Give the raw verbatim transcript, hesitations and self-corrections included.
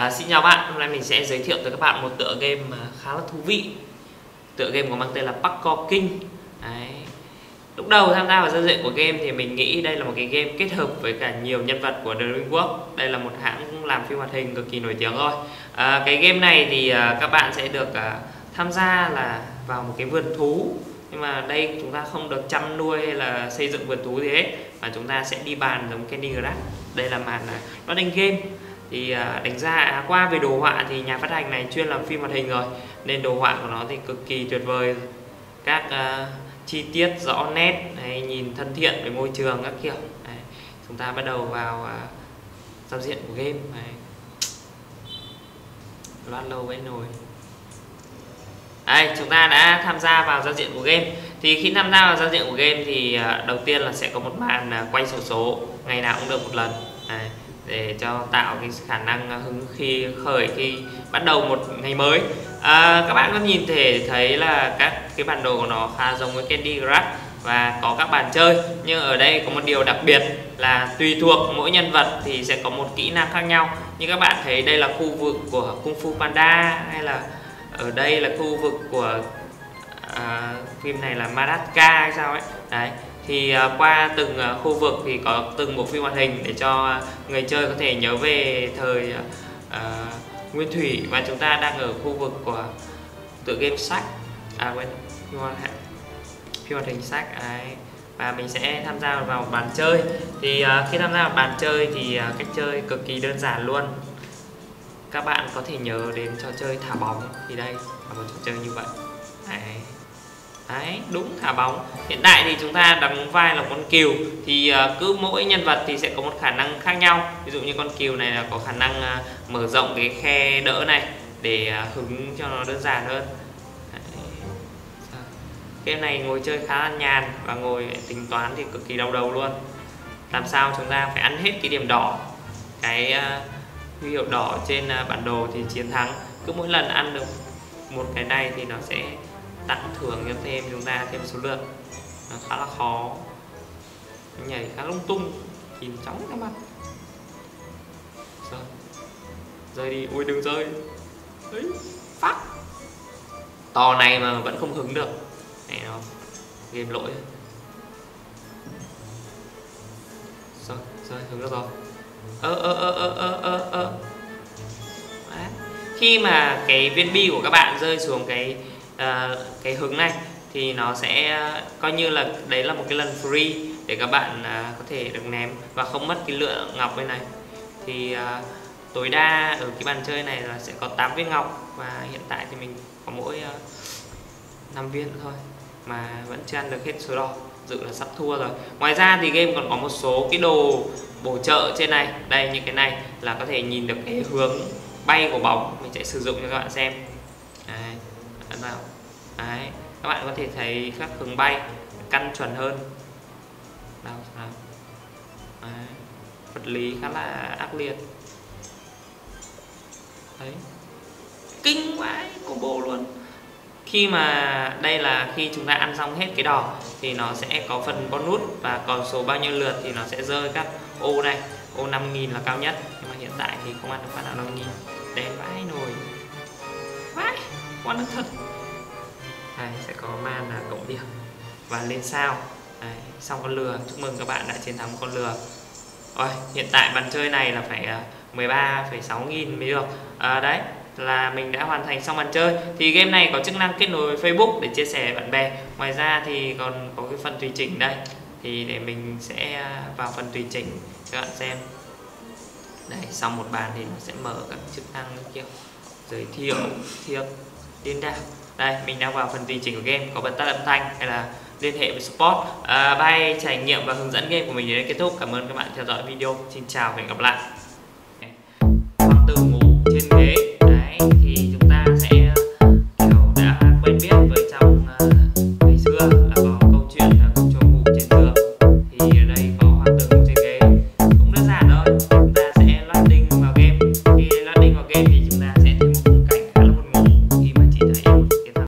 À, xin chào bạn, hôm nay mình sẽ giới thiệu tới các bạn một tựa game khá là thú vị. Tựa game có mang tên là Parkour King. Đấy. Lúc đầu tham gia vào giao diện của game thì mình nghĩ đây là một cái game kết hợp với cả nhiều nhân vật của DreamWorks. Đây là một hãng làm phim hoạt hình cực kỳ nổi tiếng rồi. À, cái game này thì à, các bạn sẽ được à, tham gia là vào một cái vườn thú. Nhưng mà đây chúng ta không được chăm nuôi hay là xây dựng vườn thú gì hết, mà chúng ta sẽ đi bàn giống Candy Crush. Đây là màn à, loading game. Thì đánh giá qua về đồ họa thì nhà phát hành này chuyên làm phim hoạt hình rồi, nên đồ họa của nó thì cực kỳ tuyệt vời. Các uh, chi tiết rõ nét này, nhìn thân thiện với môi trường các kiểu. Đấy. Chúng ta bắt đầu vào uh, giao diện của game. Đấy. Loát lâu vậy rồi. Đây, chúng ta đã tham gia vào giao diện của game. Thì khi tham gia vào giao diện của game thì uh, đầu tiên là sẽ có một màn uh, quay sổ số, ngày nào cũng được một lần. Đấy, để cho tạo cái khả năng hứng khi khởi khi bắt đầu một ngày mới. À, các bạn có nhìn thể thấy là các cái bản đồ của nó khá giống với Candy Crush và có các bàn chơi, nhưng ở đây có một điều đặc biệt là tùy thuộc mỗi nhân vật thì sẽ có một kỹ năng khác nhau. Như các bạn thấy đây là khu vực của Kung Fu Panda, hay là ở đây là khu vực của à, phim này là Madagascar hay sao ấy. Đấy. Thì uh, qua từng uh, khu vực thì có từng bộ phim hoạt hình để cho uh, người chơi có thể nhớ về thời uh, nguyên thủy. Và chúng ta đang ở khu vực của tựa game sách, à quên, phim hoạt, phim hoạt hình sách. Đấy. Và mình sẽ tham gia vào bàn chơi. Thì uh, khi tham gia vào bàn chơi thì uh, cách chơi cực kỳ đơn giản luôn. Các bạn có thể nhớ đến trò chơi thả bóng, thì đây là một trò chơi như vậy. Đấy. Đấy, đúng, thả bóng. Hiện tại thì chúng ta đóng vai là con cừu. Thì uh, cứ mỗi nhân vật thì sẽ có một khả năng khác nhau. Ví dụ như con cừu này là có khả năng uh, mở rộng cái khe đỡ này để uh, hứng cho nó đơn giản hơn. Game này ngồi chơi khá là nhàn, và ngồi tính toán thì cực kỳ đau đầu luôn. Làm sao chúng ta phải ăn hết cái điểm đỏ, cái uh, huy hiệu đỏ trên uh, bản đồ thì chiến thắng. Cứ mỗi lần ăn được một cái này thì nó sẽ tặng thưởng cho thêm chúng ta thêm số lượt. Nó khá là khó, nhảy khá lung tung, nhìn chóng các bạn. Rồi, rơi đi, ui đừng rơi. Đấy, phát to này mà vẫn không hứng được. Này nó game lỗi. Rồi, rồi hứng được rồi. Ơ ơ ơ ơ ơ ơ ơ. Khi mà cái viên bi của các bạn rơi xuống cái uh, cái hứng này thì nó sẽ uh, coi như là đấy là một cái lần free để các bạn uh, có thể được ném và không mất cái lượng ngọc bên này. Thì uh, tối đa ở cái bàn chơi này là sẽ có tám viên ngọc, và hiện tại thì mình có mỗi uh, năm viên nữa thôi mà vẫn chưa ăn được hết số đỏ, dự là sắp thua rồi. Ngoài ra thì game còn có một số cái đồ bổ trợ trên này. Đây, những cái này là có thể nhìn được cái hướng bay của bóng. Mình sẽ sử dụng cho các bạn xem. Đấy, ấn vào. Đấy, các bạn có thể thấy các hướng bay căn chuẩn hơn. Đâu, đâu. Đấy, vật lý khá là ác liệt. Đấy, kinh vãi, combo luôn. Khi mà đây là khi chúng ta ăn xong hết cái đỏ thì nó sẽ có phần bonus, và còn số bao nhiêu lượt thì nó sẽ rơi các ô này. Ô năm nghìn là cao nhất, nhưng mà hiện tại thì không ăn được phát nào năm nghìn. Đen vãi nồi, vãi, không ăn được thật. Đây sẽ có man là cộng điểm và lên sao. Đấy, xong con lừa. Chúc mừng các bạn đã chiến thắng con lừa. Rồi, hiện tại bàn chơi này là phải mười ba phẩy sáu nghìn mới được. À, đấy là mình đã hoàn thành xong bàn chơi. Thì game này có chức năng kết nối với Facebook để chia sẻ với bạn bè. Ngoài ra thì còn có cái phần tùy chỉnh đây. Thì để mình sẽ vào phần tùy chỉnh cho các bạn xem. Đây, xong một bàn thì nó sẽ mở các chức năng như kiểu giới thiệu, thiệp, liên đảo. Đây, mình đang vào phần tùy chỉnh của game, có bật tắt âm thanh hay là liên hệ với support. À, bài trải nghiệm và hướng dẫn game của mình đến đây kết thúc. Cảm ơn các bạn theo dõi video. Xin chào và hẹn gặp lại.